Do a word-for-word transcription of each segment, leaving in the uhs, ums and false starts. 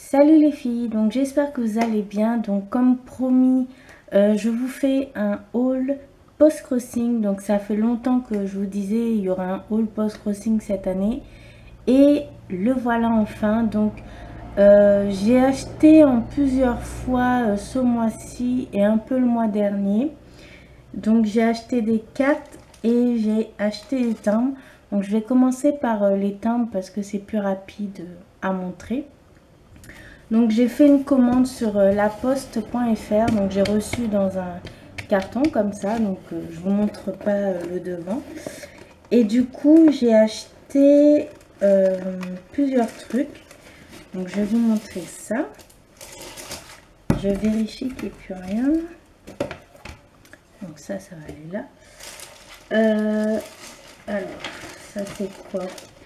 Salut les filles, donc j'espère que vous allez bien. Donc comme promis, euh, je vous fais un haul post-crossing. Donc ça fait longtemps que je vous disais il y aura un haul post-crossing cette année. Et le voilà enfin. Donc euh, j'ai acheté en plusieurs fois euh, ce mois-ci et un peu le mois dernier. Donc j'ai acheté des cartes et j'ai acheté des timbres. Donc je vais commencer par euh, les timbres parce que c'est plus rapide à montrer. Donc j'ai fait une commande sur euh, laposte point F R. Donc j'ai reçu dans un carton comme ça. Donc euh, je vous montre pas euh, le devant. Et du coup j'ai acheté euh, plusieurs trucs. Donc je vais vous montrer ça. Je vérifie qu'il n'y ait plus rien. Donc ça, ça va aller là. Euh, alors, ça c'est quoi?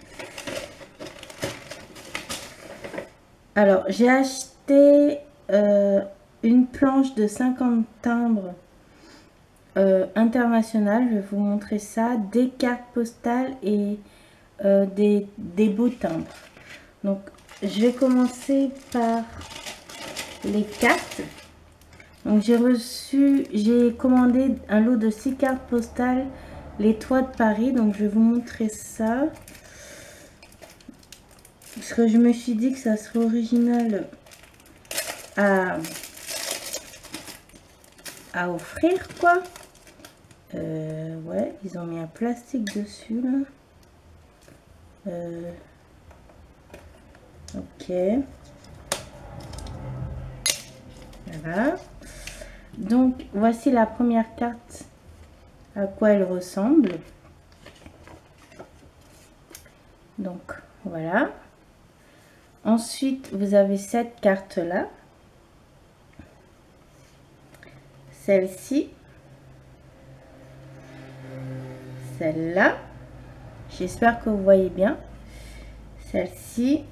Alors, j'ai acheté euh, une planche de cinquante timbres euh, internationales. Je vais vous montrer ça. Des cartes postales et euh, des, des beaux timbres. Donc, je vais commencer par les cartes. Donc, j'ai reçu, j'ai commandé un lot de six cartes postales, les toits de Paris. Donc, je vais vous montrer ça. Parce que je me suis dit que ça serait original à, à offrir, quoi. Euh, ouais, ils ont mis un plastique dessus, là. Euh, ok. Voilà. Donc, voici la première carte, à quoi elle ressemble. Donc, voilà. Ensuite, vous avez cette carte-là. Celle-ci. Celle-là. J'espère que vous voyez bien. Celle-ci.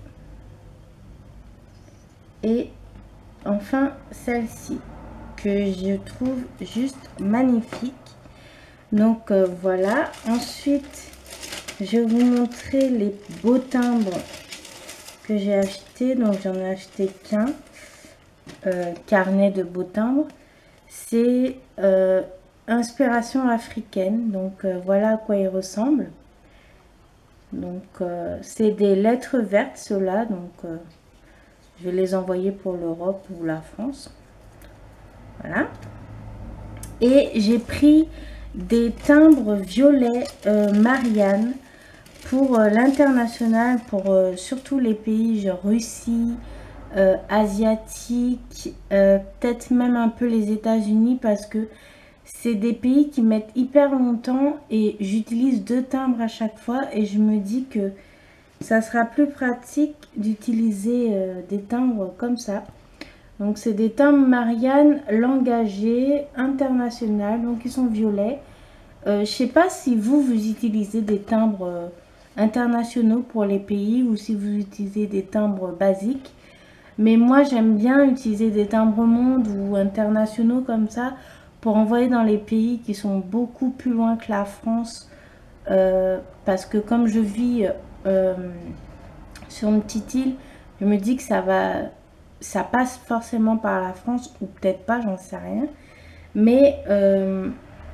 Et enfin, celle-ci. Que je trouve juste magnifique. Donc, euh, voilà. Ensuite, je vais vous montrer les beaux timbres que j'ai acheté. Donc j'en ai acheté qu'un euh, carnet de beaux timbres. C'est euh, inspiration africaine. Donc euh, voilà à quoi il ressemble. Donc euh, c'est des lettres vertes ceux-là. Donc euh, je vais les envoyer pour l'Europe ou la France. Voilà. Et j'ai pris des timbres violets euh, Marianne pour euh, l'international, pour euh, surtout les pays genre Russie, euh, asiatique, euh, peut-être même un peu les États-Unis, parce que c'est des pays qui mettent hyper longtemps et j'utilise deux timbres à chaque fois et je me dis que ça sera plus pratique d'utiliser euh, des timbres comme ça. Donc c'est des timbres Marianne Langagé international, donc ils sont violets. Euh, je sais pas si vous vous utilisez des timbres euh, internationaux pour les pays ou si vous utilisez des timbres basiques, mais moi j'aime bien utiliser des timbres monde ou internationaux comme ça pour envoyer dans les pays qui sont beaucoup plus loin que la France, euh, parce que comme je vis euh, sur une petite île, je me dis que ça va ça passe forcément par la France ou peut-être pas, j'en sais rien, mais euh,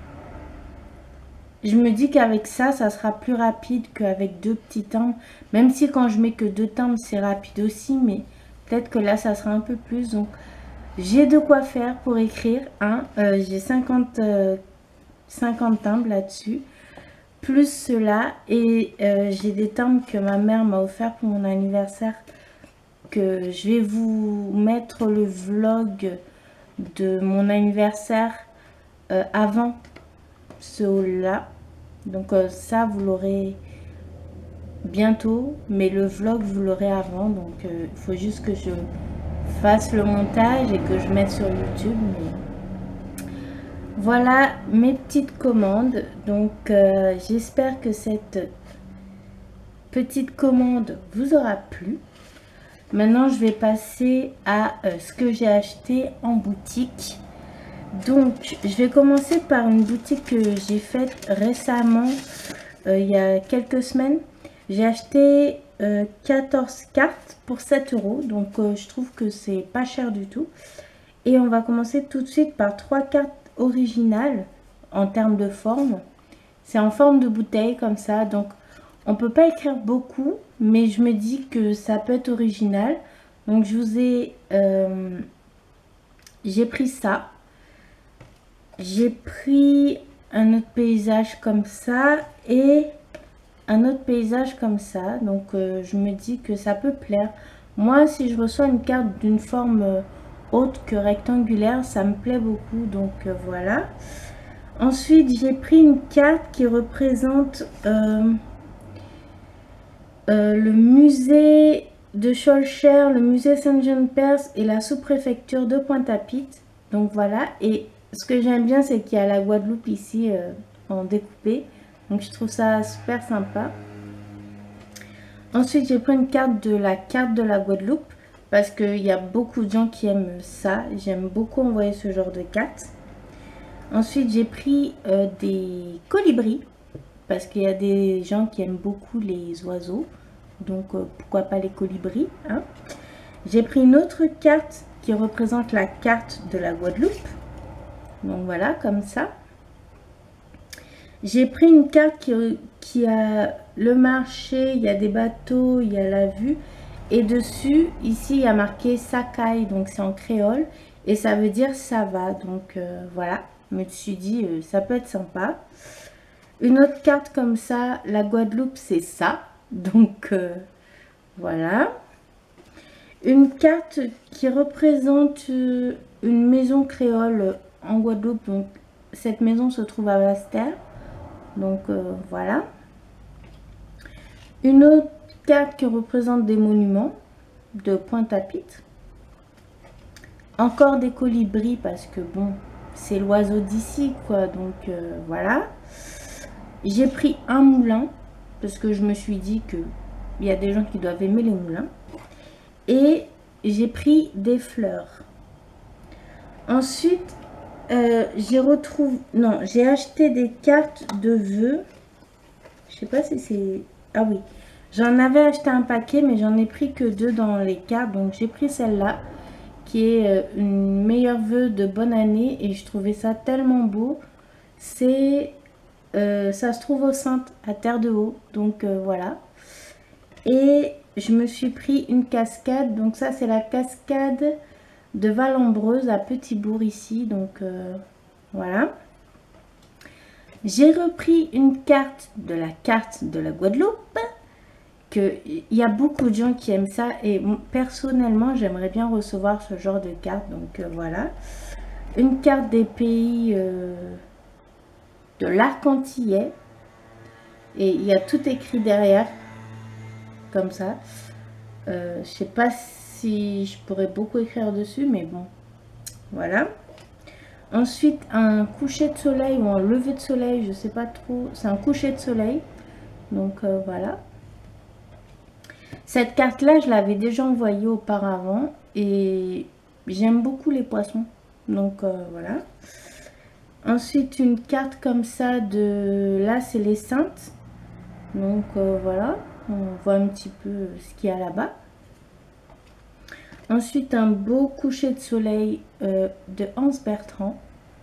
je me dis qu'avec ça, ça sera plus rapide qu'avec deux petits timbres. Même si quand je mets que deux timbres, c'est rapide aussi. Mais peut-être que là, ça sera un peu plus. Donc, j'ai de quoi faire pour écrire. Hein. Euh, j'ai cinquante, euh, cinquante timbres là-dessus. Plus cela. Et euh, j'ai des timbres que ma mère m'a offert pour mon anniversaire. Que je vais vous mettre le vlog de mon anniversaire euh, avant ce haul là. Donc euh, ça vous l'aurez bientôt, mais le vlog vous l'aurez avant. Donc il euh, faut juste que je fasse le montage et que je mette sur YouTube. Mais voilà mes petites commandes. Donc euh, j'espère que cette petite commande vous aura plu. Maintenant je vais passer à euh, ce que j'ai acheté en boutique. Donc, je vais commencer par une boutique que j'ai faite récemment, euh, il y a quelques semaines. J'ai acheté euh, quatorze cartes pour sept euros. Donc euh, je trouve que c'est pas cher du tout. Et on va commencer tout de suite par trois cartes originales en termes de forme. C'est en forme de bouteille comme ça. Donc on peut pas écrire beaucoup, mais je me dis que ça peut être original. Donc je vous ai... Euh, j'ai pris ça. J'ai pris un autre paysage comme ça et un autre paysage comme ça. Donc euh, je me dis que ça peut plaire. Moi, si je reçois une carte d'une forme euh, autre que rectangulaire, ça me plaît beaucoup. Donc euh, voilà. Ensuite, j'ai pris une carte qui représente euh, euh, le musée de Schœlcher, le musée Saint-Jean-de-Perse et la sous-préfecture de Pointe-à-Pitre. Donc voilà. Et ce que j'aime bien, c'est qu'il y a la Guadeloupe ici euh, en découpé. Donc je trouve ça super sympa. Ensuite, j'ai pris une carte de la carte de la Guadeloupe. Parce qu'il y a beaucoup de gens qui aiment ça. J'aime beaucoup envoyer ce genre de cartes. Ensuite, j'ai pris euh, des colibris. Parce qu'il y a des gens qui aiment beaucoup les oiseaux. Donc euh, pourquoi pas les colibris, hein. J'ai pris une autre carte qui représente la carte de la Guadeloupe. Donc voilà, comme ça. J'ai pris une carte qui, qui a le marché, il y a des bateaux, il y a la vue. Et dessus, ici, il y a marqué Sakai, donc c'est en créole. Et ça veut dire ça va. Donc euh, voilà, je me suis dit, euh, ça peut être sympa. Une autre carte comme ça, la Guadeloupe, c'est ça. Donc euh, voilà. Une carte qui représente euh, une maison créole en Guadeloupe. Donc cette maison se trouve à Basse-Terre. Donc euh, voilà. Une autre carte qui représente des monuments de Pointe-à-Pitre. Encore des colibris parce que bon, c'est l'oiseau d'ici quoi. Donc euh, voilà. J'ai pris un moulin parce que je me suis dit que il y a des gens qui doivent aimer les moulins. Et j'ai pris des fleurs. Ensuite, euh, j'ai retrouvé... Non, j'ai acheté des cartes de vœux. Je sais pas si c'est... Ah oui. J'en avais acheté un paquet, mais j'en ai pris que deux dans les cartes. Donc, j'ai pris celle-là, qui est euh, une meilleure vœu de bonne année. Et je trouvais ça tellement beau. C'est... Euh, ça se trouve au Saintes, à Terre-de-Haut. Donc, euh, voilà. Et je me suis pris une cascade. Donc ça, c'est la cascade de Vallombreuse à Petit-Bourg ici. Donc euh, voilà. J'ai repris une carte de la carte de la Guadeloupe. Que il y a beaucoup de gens qui aiment ça. Et personnellement, j'aimerais bien recevoir ce genre de carte. Donc euh, voilà. Une carte des pays euh, de l'arc antillais. Et il y a tout écrit derrière. Comme ça. Euh, je sais pas si je pourrais beaucoup écrire dessus, mais bon. Voilà. Ensuite, un coucher de soleil ou un lever de soleil, je sais pas trop. C'est un coucher de soleil. Donc euh, voilà. Cette carte-là, je l'avais déjà envoyée auparavant. Et j'aime beaucoup les poissons. Donc euh, voilà. Ensuite, une carte comme ça de... Là, c'est les Saintes. Donc euh, voilà. On voit un petit peu ce qu'il y a là-bas. Ensuite, un beau coucher de soleil euh, de Hans Bertrand.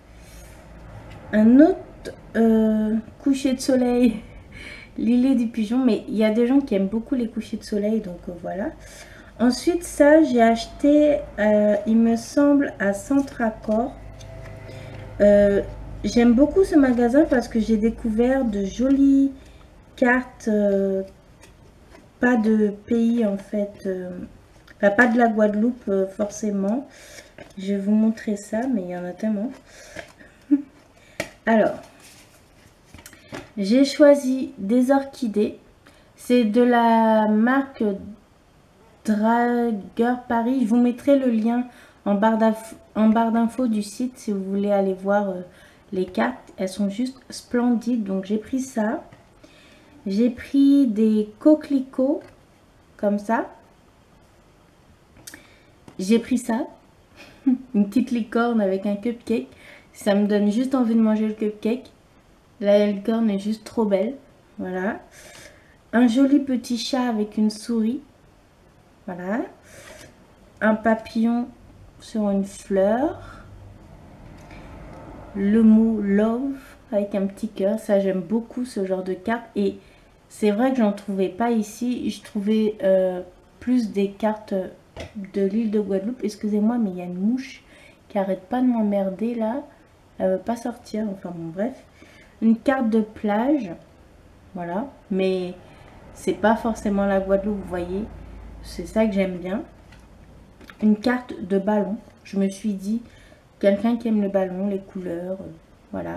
Un autre euh, coucher de soleil, L'îlet du pigeon. Mais il y a des gens qui aiment beaucoup les couchers de soleil, donc euh, voilà. Ensuite, ça, j'ai acheté, euh, il me semble, à Centracor. Euh, J'aime beaucoup ce magasin parce que j'ai découvert de jolies cartes... Euh, pas de pays en fait, euh, enfin pas de la Guadeloupe euh, forcément. Je vais vous montrer ça, mais il y en a tellement. Alors, j'ai choisi des orchidées. C'est de la marque Dragueur Paris. Je vous mettrai le lien en barre d'infos du site si vous voulez aller voir euh, les cartes. Elles sont juste splendides. Donc j'ai pris ça. J'ai pris des coquelicots, comme ça. J'ai pris ça. Une petite licorne avec un cupcake. Ça me donne juste envie de manger le cupcake. La licorne est juste trop belle. Voilà. un joli petit chat avec une souris. Voilà. Un papillon sur une fleur. Le mot love avec un petit cœur. Ça, j'aime beaucoup ce genre de carte. Et c'est vrai que j'en trouvais pas ici. Je trouvais euh, plus des cartes de l'île de Guadeloupe. Excusez-moi, mais il y a une mouche qui arrête pas de m'emmerder là. Elle veut pas sortir. Enfin bon, bref. Une carte de plage. Voilà. Mais c'est pas forcément la Guadeloupe, vous voyez. C'est ça que j'aime bien. Une carte de ballon. Je me suis dit, quelqu'un qui aime le ballon, les couleurs, euh, voilà.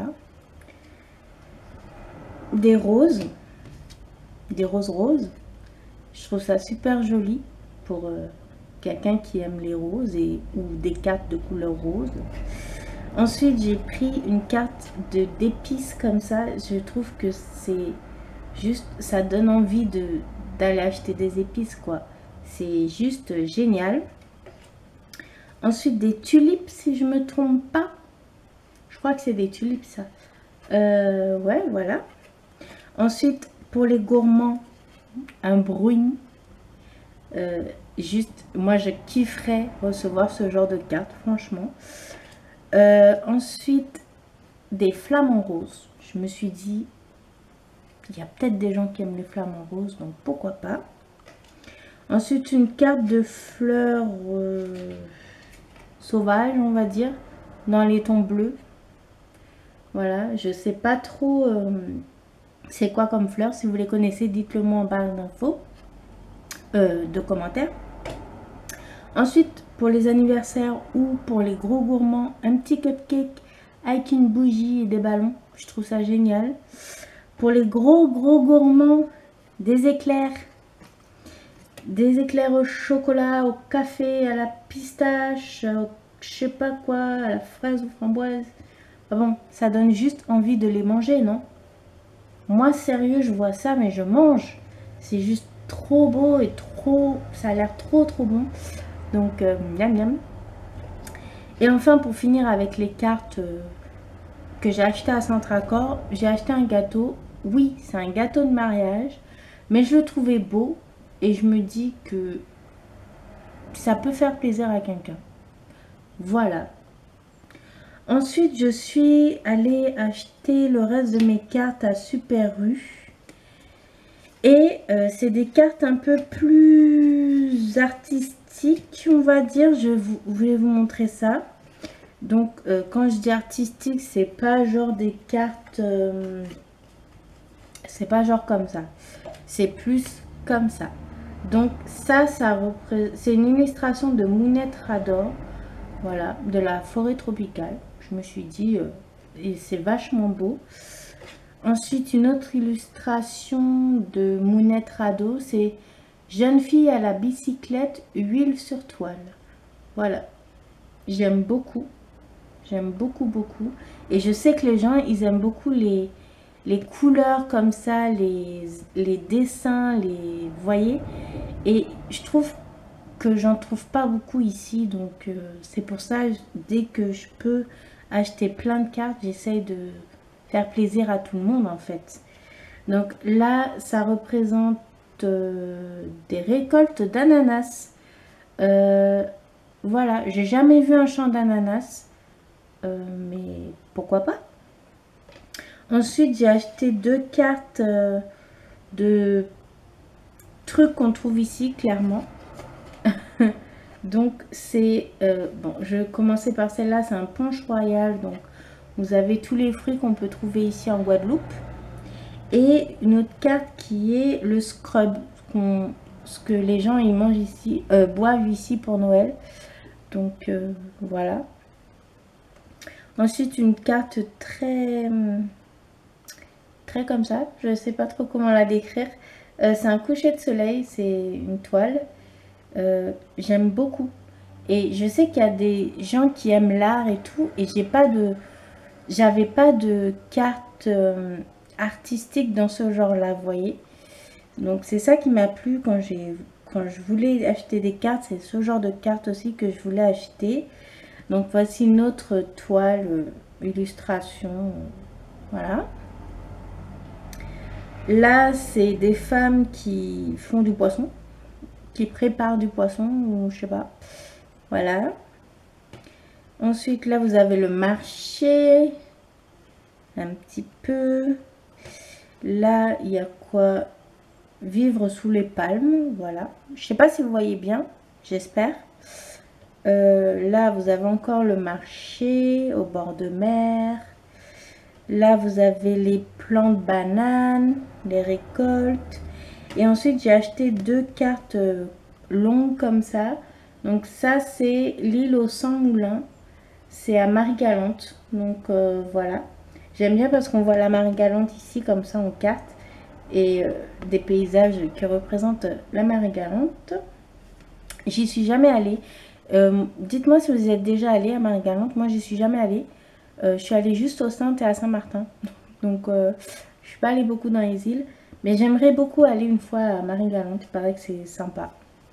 Des roses. Des roses roses. Je trouve ça super joli pour euh, quelqu'un qui aime les roses et ou des cartes de couleur rose. Ensuite, j'ai pris une carte de d'épices comme ça. Je trouve que c'est juste, ça donne envie de d'aller acheter des épices, quoi. C'est juste génial. Ensuite, des tulipes, si je me trompe pas. Je crois que c'est des tulipes, ça. Euh, ouais, voilà. Ensuite, pour les gourmands, un brownie. Euh, juste, moi, je kifferais recevoir ce genre de carte, franchement. Euh, ensuite, des flamants roses. Je me suis dit, il y a peut-être des gens qui aiment les flamants roses, donc pourquoi pas. Ensuite, une carte de fleurs euh, sauvages, on va dire, dans les tons bleus. Voilà, je sais pas trop euh, c'est quoi comme fleurs. Si vous les connaissez, dites-le moi en barre d'infos, euh, de commentaires. Ensuite, pour les anniversaires ou pour les gros gourmands, un petit cupcake avec une bougie et des ballons. Je trouve ça génial. Pour les gros gros gourmands, des éclairs. Des éclairs au chocolat, au café, à la pistache, au je sais pas quoi, à la fraise ou framboise. Ah bon, ça donne juste envie de les manger, non? Moi, sérieux, je vois ça, mais je mange. C'est juste trop beau et trop... Ça a l'air trop, trop bon. Donc, euh, miam, miam. Et enfin, pour finir avec les cartes euh, que j'ai achetées à Centracor, j'ai acheté un gâteau. Oui, c'est un gâteau de mariage, mais je le trouvais beau. Et je me dis que ça peut faire plaisir à quelqu'un. Voilà. Ensuite, je suis allée acheter le reste de mes cartes à Super U. Et euh, c'est des cartes un peu plus artistiques, on va dire. Je vous, voulais vous montrer ça. Donc, euh, quand je dis artistique, c'est pas genre des cartes... Euh, c'est pas genre comme ça. C'est plus comme ça. Donc ça, ça c'est une illustration de Mounette Rador, voilà, de la forêt tropicale. Je me suis dit, euh, et c'est vachement beau. Ensuite, une autre illustration de Mounette Rador, c'est jeune fille à la bicyclette, huile sur toile. Voilà, j'aime beaucoup, j'aime beaucoup, beaucoup. Et je sais que les gens, ils aiment beaucoup les... les couleurs comme ça, les, les dessins, les vous voyez. Et je trouve que j'en trouve pas beaucoup ici. Donc euh, c'est pour ça, dès que je peux acheter plein de cartes, j'essaye de faire plaisir à tout le monde en fait. Donc là, ça représente euh, des récoltes d'ananas. Euh, voilà, j'ai jamais vu un champ d'ananas. Euh, mais pourquoi pas? Ensuite, j'ai acheté deux cartes euh, de trucs qu'on trouve ici, clairement. Donc, c'est... Euh, bon, je vais commencer par celle-là. C'est un punch royal. Donc, vous avez tous les fruits qu'on peut trouver ici en Guadeloupe. Et une autre carte qui est le scrub. Qu ce que les gens, ils mangent ici, euh, boivent ici pour Noël. Donc, euh, voilà. Ensuite, une carte très... très comme ça, je ne sais pas trop comment la décrire. Euh, c'est un coucher de soleil, c'est une toile. Euh, j'aime beaucoup. Et je sais qu'il y a des gens qui aiment l'art et tout. Et j'ai pas de, j'avais pas de carte euh, artistique dans ce genre-là, vous voyez. Donc c'est ça qui m'a plu quand j'ai, quand je voulais acheter des cartes. C'est ce genre de carte aussi que je voulais acheter. Donc voici une autre toile, euh, illustration, euh, voilà. Là, c'est des femmes qui font du poisson, qui préparent du poisson, ou je sais pas. Voilà. Ensuite, là, vous avez le marché. Un petit peu. Là, il y a quoi? Vivre sous les palmes. Voilà. Je sais pas si vous voyez bien. J'espère. Euh, là, vous avez encore le marché au bord de mer. Là, vous avez les plants de bananes, les récoltes. Et ensuite, j'ai acheté deux cartes longues comme ça. Donc ça, c'est l'île aux cent moulins. C'est à Marie-Galante. Donc euh, voilà. J'aime bien parce qu'on voit la Marie-Galante ici comme ça en carte. Et euh, des paysages qui représentent la Marie-Galante. J'y suis jamais allée. Euh, Dites-moi si vous êtes déjà allé à Marie-Galante. Moi, j'y suis jamais allée. Euh, je suis allée juste au Saintes et à Saint-Martin. Donc, euh, je suis pas allée beaucoup dans les îles. Mais j'aimerais beaucoup aller une fois à Marie-Galante. Il paraît que c'est sympa.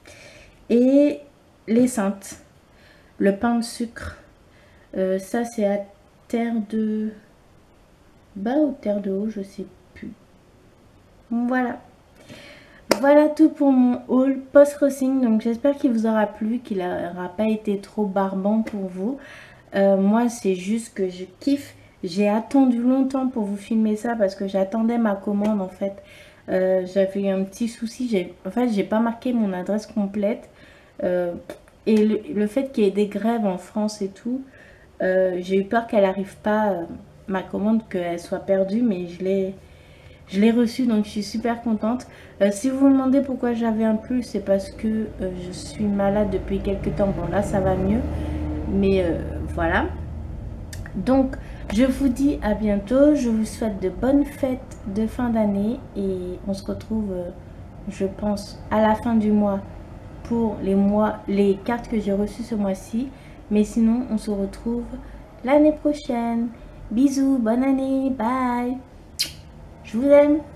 Et les Saintes. Le pain de sucre. Euh, ça, c'est à Terre de Bas ou Terre de Haut, je sais plus. Voilà. Voilà tout pour mon haul post-crossing. Donc, j'espère qu'il vous aura plu, qu'il n'aura pas été trop barbant pour vous. Euh, moi, c'est juste que je kiffe. J'ai attendu longtemps pour vous filmer ça parce que j'attendais ma commande en fait. Euh, J'avais eu un petit souci. En fait, j'ai pas marqué mon adresse complète. Euh, et le, le fait qu'il y ait des grèves en France et tout, euh, j'ai eu peur qu'elle n'arrive pas, euh, ma commande, qu'elle soit perdue. Mais je l'ai je l'ai reçue, donc je suis super contente. Euh, si vous vous demandez pourquoi j'avais un pull, c'est parce que euh, je suis malade depuis quelques temps. Bon, là, ça va mieux. Mais euh, voilà. Donc, je vous dis à bientôt. Je vous souhaite de bonnes fêtes de fin d'année. Et on se retrouve, euh, je pense, à la fin du mois pour les, mois, les cartes que j'ai reçues ce mois-ci. Mais sinon, on se retrouve l'année prochaine. Bisous, bonne année, bye. Je vous aime.